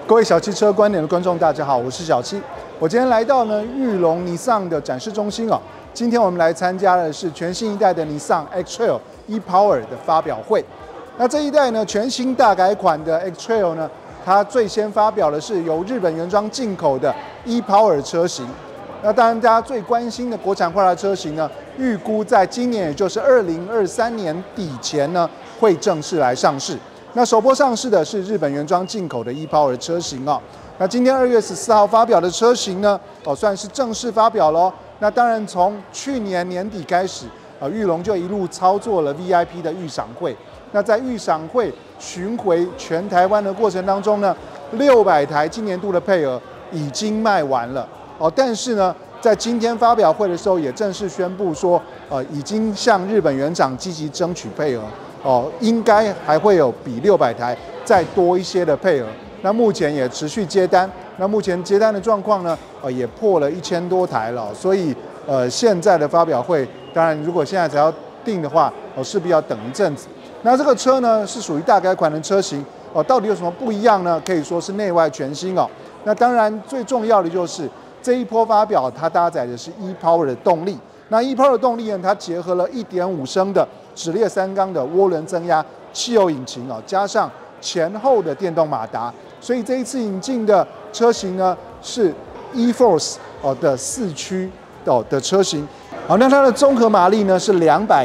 各位小汽车观点的观众，大家好，我是小七。我今天来到裕隆尼桑的展示中心哦。今天我们来参加的是全新一代的尼桑 X-Trail e-Power 的发表会。那这一代呢，全新大改款的 X-Trail 呢，它最先发表的是由日本原装进口的 e-Power 车型。那当然，大家最关心的国产化的车型呢，预估在今年，也就是2023年底前呢，会正式来上市。那首波上市的是日本原装进口的 e-Power 车型哦。那今天2月14号发表的车型呢，算是正式发表咯。那当然，从去年年底开始，裕隆就一路操作了 VIP 的预赏会。那在预赏会巡回全台湾的过程当中呢，600台今年度的配额已经卖完了哦。但是呢，在今天发表会的时候，也正式宣布说，已经向日本原厂积极争取配额。应该还会有比600台再多一些的配额。那目前也持续接单。那目前接单的状况呢，也破了1000多台了。所以现在的发表会，当然如果现在才要订的话，势必要等一阵子。那这个车呢是属于大改款的车型，到底有什么不一样呢？可以说是内外全新哦。那当然最重要的就是这一波发表，它搭载的是 e-Power 的动力。那 e-Power 的动力呢，它结合了1.5升的直列3缸的涡轮增压汽油引擎加上前后的电动马达，所以这一次引进的车型呢是 e-Force 的4驱的车型。好，那它的综合马力呢是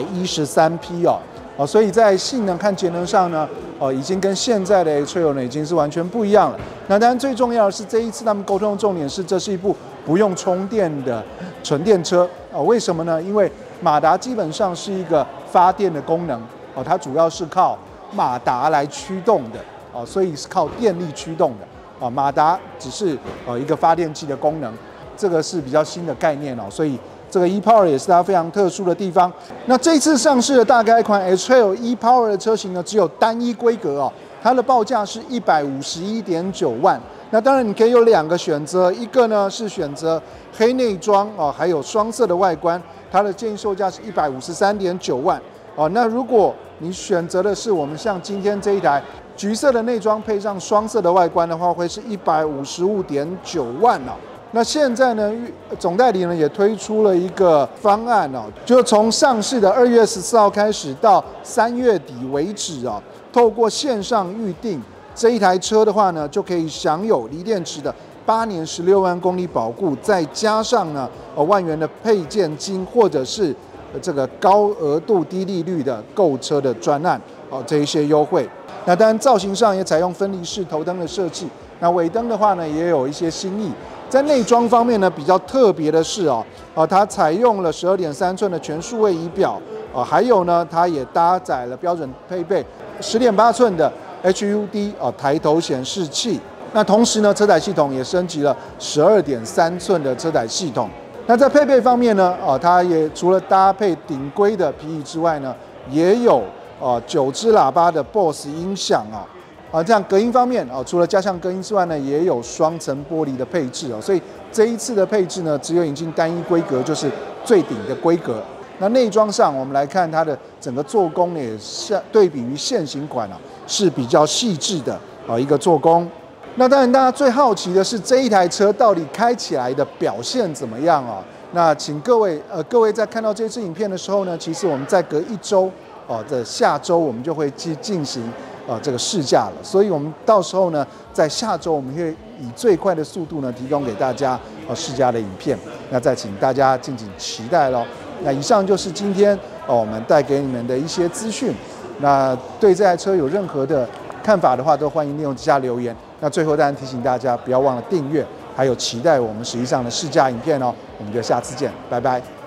213匹所以在性能和节能上呢，已经跟现在的 X-Trail 呢已经是完全不一样了。那当然最重要的是这一次他们沟通的重点是，这是一部不用充电的纯电车为什么呢？因为马达基本上是一个发电的功能它主要是靠马达来驱动的所以是靠电力驱动的马达只是一个发电机的功能，这个是比较新的概念所以这个 e-Power 也是它非常特殊的地方。那这次上市的大改款 X-Trail e-Power 的车型呢，只有单一规格它的报价是151.9万。那当然你可以有2个选择，一个呢是选择黑内装还有双色的外观，它的建议售价是153.9万那如果你选择的是我们像今天这一台橘色的内装配上双色的外观的话，会是155.9万那现在呢，总代理呢也推出了一个方案就是从上市的2月14号开始到3月底为止透过线上预定这一台车的话呢，就可以享有锂电池的8年16万公里保固，再加上呢万元的配件金，或者是这个高额度低利率的购车的专案这一些优惠。那当然造型上也采用分离式头灯的设计，那尾灯的话呢也有一些新意。在内装方面呢，比较特别的是它采用了12.3寸的全数位仪表还有呢，它也搭载了标准配备10.8寸的 HUD 抬头显示器。那同时呢，车载系统也升级了12.3寸的车载系统。那在配备方面呢，它也除了搭配顶规的皮椅之外呢，也有9支喇叭的 BOSE 音响这样隔音方面除了加强隔音之外呢，也有双层玻璃的配置所以这一次的配置呢，只有引进单一规格，就是最顶的规格。那内装上，我们来看它的整个做工呢，也是对比于现行款是比较细致的一个做工。那当然，大家最好奇的是这一台车到底开起来的表现怎么样那请各位在看到这支影片的时候呢，其实我们再隔1周的下周我们就会进行这个试驾了，所以我们到时候呢，在下周我们会以最快的速度呢，提供给大家试驾的影片。那再请大家敬请期待咯。那以上就是今天我们带给你们的一些资讯。那对这台车有任何的看法的话，都欢迎利用底下留言。那最后当然提醒大家，不要忘了订阅，还有期待我们实际上的试驾影片我们就下次见，拜拜。